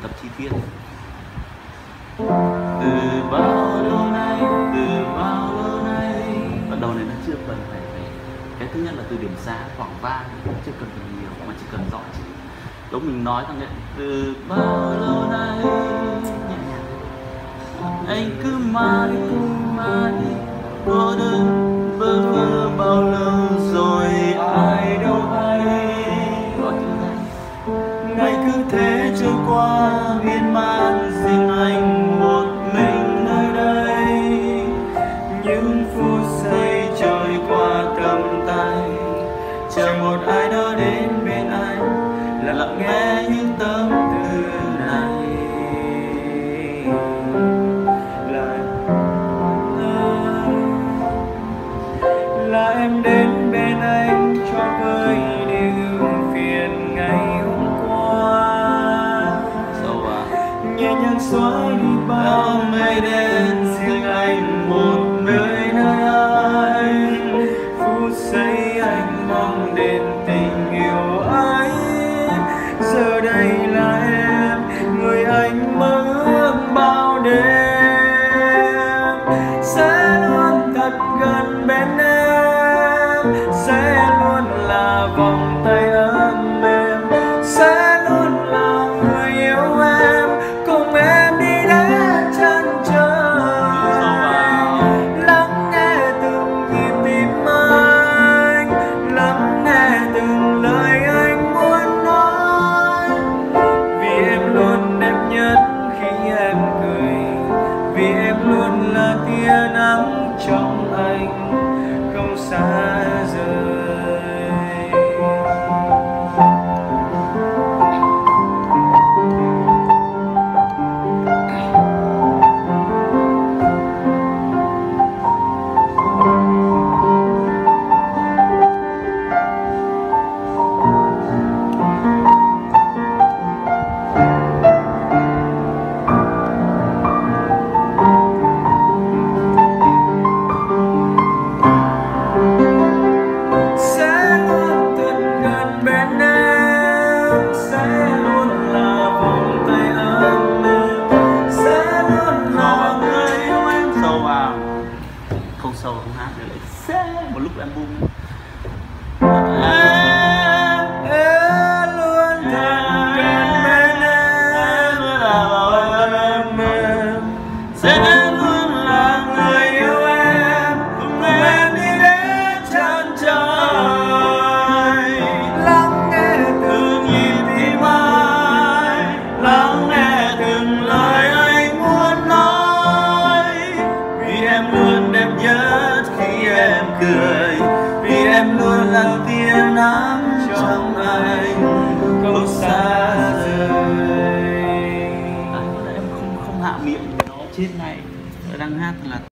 tập chi tiết. Từ bao lâu nay, từ bao lâu nay. Bắt đầu này nó chưa cần phải cái thứ nhất là từ điểm giá khoảng vang, chưa cần phải nhiều mà chỉ cần rõ chữ. Lúc mình nói thằng ấy từ bao lâu nay nhẹ nhàng, anh cứ mãi cô đơn bơ vơ bao lâu rồi ai đâu hay. Có chữ này ngày cứ thế trôi qua miên man, riêng anh một mình nơi đây. Những phút giây trôi qua cầm tay, chờ một ai đó đến bên anh, lặng nghe những tâm tư này. Là em đến bên anh cho vơi đi ưu phiền ngày hôm qua. Nhẹ nhàng xóa đi bao mây đen, riêng anh một nơi anh. Phút giây anh mong đến tình yêu ấy, giờ đây là em người anh mơ ước bao đêm. Sẽ luôn thật gần bên em, sẽ luôn là vòng tay ấm êm, sẽ luôn là người yêu em, cùng em đi đến chân trời. Lắng nghe từng nhịp tim anh, lắng nghe từng lời anh muốn nói. Vì em luôn đẹp nhất khi em cười, vì em luôn là tia nắng trong anh không xa rời. Không sâu không hát được lại sẽ một lúc album. Em luôn thật gần bên em, sẽ luôn là người yêu em, cùng em đi đến chân trời. Lắng nghe từng nhịp tim anh, lắng nghe từng lời anh muốn nói. Vì em luôn đẹp nhất khi em cười, vì em luôn là tia nắng trong anh không xa rời. Em không hạ miệng nó chết ngay, đang hát là